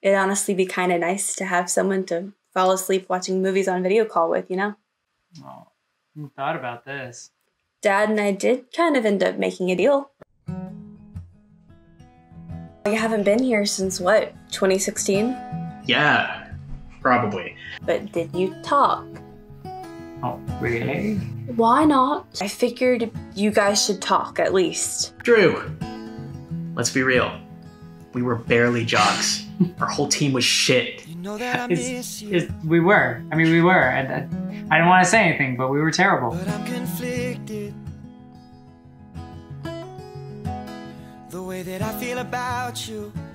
it'd honestly be kind of nice to have someone to fall asleep watching movies on video call with, you know? Oh, who thought about this? Dad and I did kind of end up making a deal. You haven't been here since what, 2016? Yeah, probably. But did you talk? Oh, really? Why not? I figured you guys should talk, at least. Drew, let's be real. We were barely jocks. Our whole team was shit. We were. I mean, we were. I didn't want to say anything, but we were terrible. But I'm conflicted. The way that I feel about you